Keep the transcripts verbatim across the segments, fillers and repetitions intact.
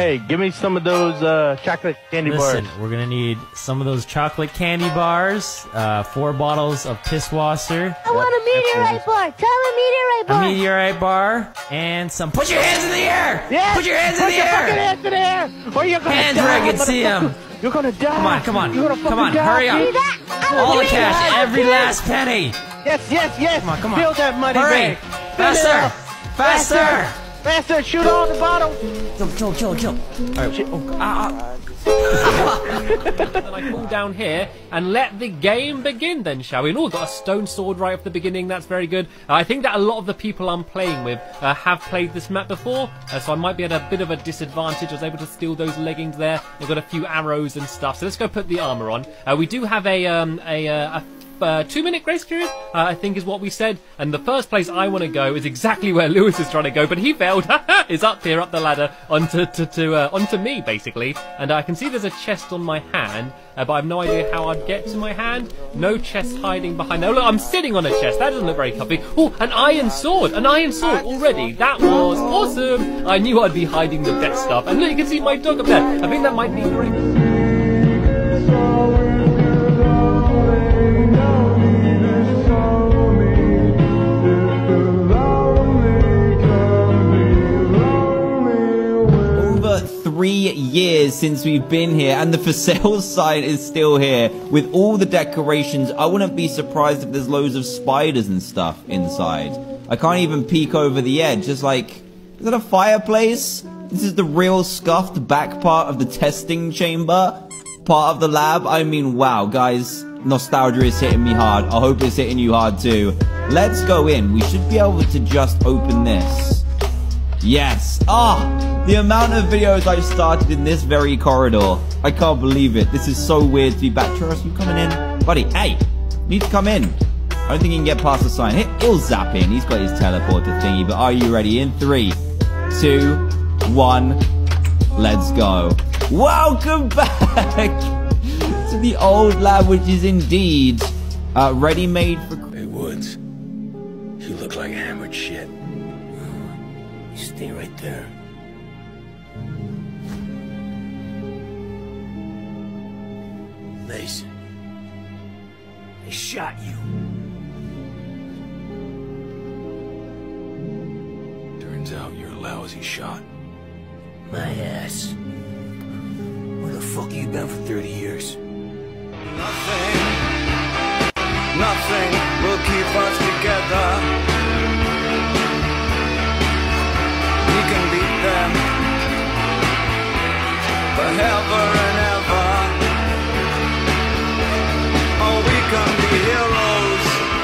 Hey, give me some of those uh, chocolate candy Listen, bars. we're gonna need some of those chocolate candy bars, uh, four bottles of Pisswasser, I want a meteorite bar. Tell him a meteorite a bar. meteorite bar, and some. Put your hands in the air! Yes! Put your hands in Put the your air! fucking hands in the air! Or you're gonna Hands die, where I can see motherfucker. 'em. You're gonna die. Come on, come on, You're gonna come on, fucking hurry die. up! See that? I want All a the cash, meteorite every bar. last penny! Yes, yes, yes. Come on, come on. Fill that money Hurry! bag. Fill it Faster! up. Faster! Faster, shoot all the bottles. Kill, kill, kill, kill. All right. Oh, ah, Then I fall down here and let the game begin then, shall we? And oh, got a stone sword right off the beginning, that's very good. Uh, I think that a lot of the people I'm playing with uh, have played this map before, uh, so I might be at a bit of a disadvantage. I was able to steal those leggings there. I've got a few arrows and stuff, so let's go put the armour on. Uh, we do have a, um, a, uh, a Uh, two minute grace period, uh, I think is what we said, and the first place I want to go is exactly where Lewis is trying to go, but he failed. Is up here, up the ladder, onto to, to, uh, onto me basically, and I can see there's a chest on my hand, uh, but I have no idea how I'd get to my hand. No chest hiding behind. Oh look, I'm sitting on a chest. That doesn't look very comfy. Oh, an iron sword, an iron sword already. That was awesome. I knew I'd be hiding the best stuff, and look, you can see my dog up there. I think that might be great. Three years since we've been here, and the for sale sign is still here with all the decorations. I wouldn't be surprised if there's loads of spiders and stuff inside. I can't even peek over the edge. Just like, is that a fireplace? This is the real scuffed back part of the testing chamber, part of the lab. I mean, wow, guys, nostalgia is hitting me hard. I hope it's hitting you hard too. Let's go in. We should be able to just open this. Yes. Ah, the amount of videos I've started in this very corridor. I can't believe it. This is so weird to be back. Churros, you coming in? Buddy, hey, need to come in. I don't think he can get past the sign. He'll zap in. He's got his teleporter thingy. But are you ready? In three, two, one, let's go. Welcome back to the old lab, which is indeed uh, ready-made for... Hey, Woods. You look like hammered shit. Stay right there. Mason, they shot you. Turns out you're a lousy shot. My ass. Where the fuck you been for thirty years? Nothing, nothing will keep us together. We can beat them forever and ever. Oh, we can be heroes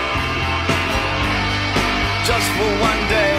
just for one day.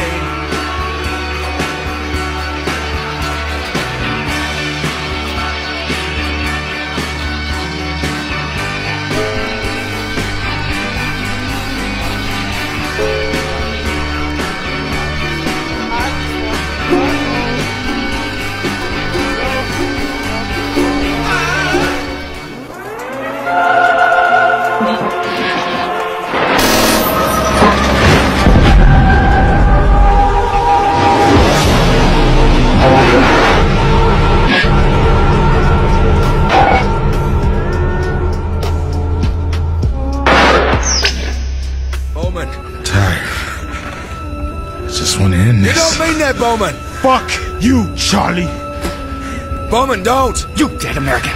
Bowman! Fuck you, Charlie! Bowman, don't! You dead American!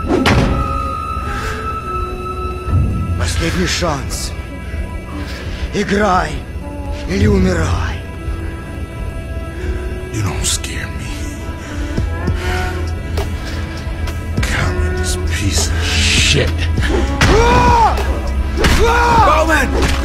Последний шанс. Играй или умирай. You don't scare me. Communist piece of shit. Bowman!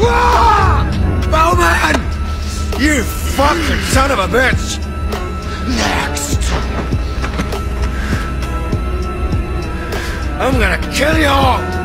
Bowman! You fucking son of a bitch! Next! I'm gonna kill you all!